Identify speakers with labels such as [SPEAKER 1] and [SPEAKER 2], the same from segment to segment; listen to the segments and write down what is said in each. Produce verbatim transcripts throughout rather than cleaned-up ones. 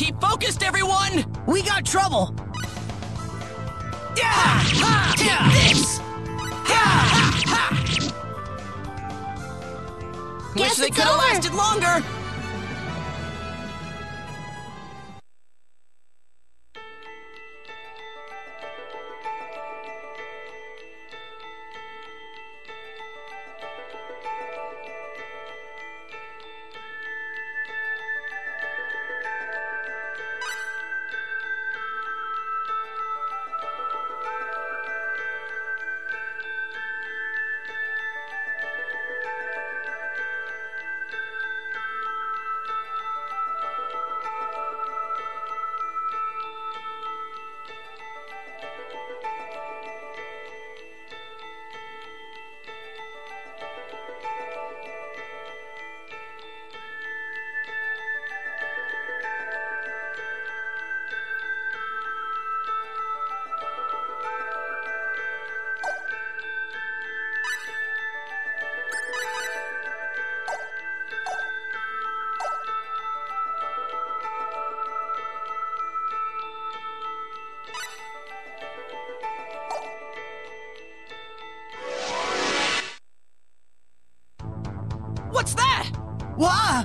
[SPEAKER 1] Keep focused, everyone!
[SPEAKER 2] We got trouble!
[SPEAKER 1] Yeah! Ha! Take this! Ha! Ha! Ha! Wish
[SPEAKER 3] Guess
[SPEAKER 1] they
[SPEAKER 3] it's
[SPEAKER 1] could have
[SPEAKER 3] over.
[SPEAKER 1] lasted longer! What's that?
[SPEAKER 2] Wah!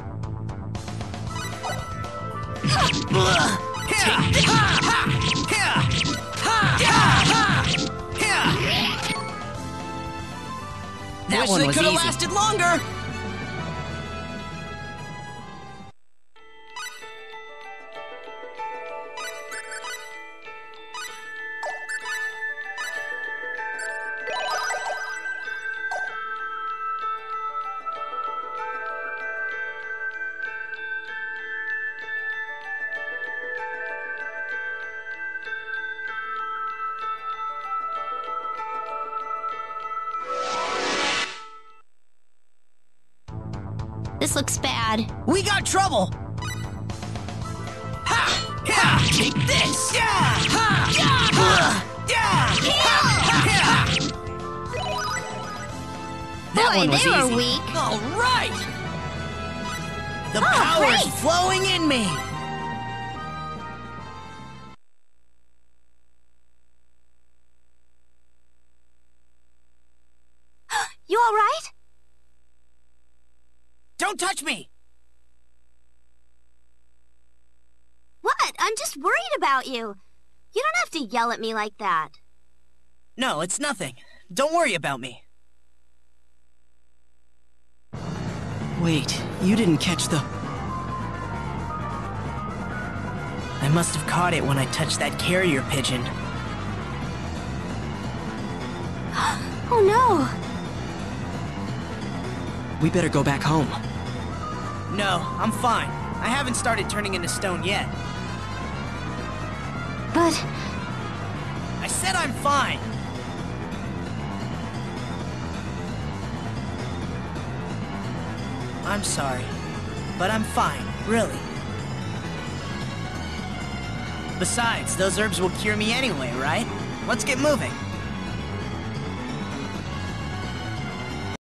[SPEAKER 2] That
[SPEAKER 1] Wish
[SPEAKER 2] one
[SPEAKER 1] they
[SPEAKER 2] was
[SPEAKER 1] could have
[SPEAKER 2] easy.
[SPEAKER 1] lasted longer!
[SPEAKER 3] This looks bad.
[SPEAKER 2] We got trouble!
[SPEAKER 1] Ha! Ha! Take this! Yeah! Ha! Yeah! Ha! Yeah!
[SPEAKER 2] That
[SPEAKER 3] Boy,
[SPEAKER 2] one was
[SPEAKER 3] they were
[SPEAKER 2] easy.
[SPEAKER 3] weak.
[SPEAKER 1] All right!
[SPEAKER 2] The
[SPEAKER 3] Oh,
[SPEAKER 2] power's
[SPEAKER 3] great.
[SPEAKER 2] flowing in me!
[SPEAKER 3] You all right?
[SPEAKER 2] Don't touch me!
[SPEAKER 3] What? I'm just worried about you. You don't have to yell at me like that.
[SPEAKER 2] No, it's nothing. Don't worry about me. Wait, you didn't catch the... I must have caught it when I touched that carrier pigeon.
[SPEAKER 3] Oh no!
[SPEAKER 4] We better go back home.
[SPEAKER 2] No, I'm fine. I haven't started turning into stone yet.
[SPEAKER 3] But
[SPEAKER 2] I said I'm fine. I'm sorry, but I'm fine, really. Besides, those herbs will cure me anyway, right? Let's get moving.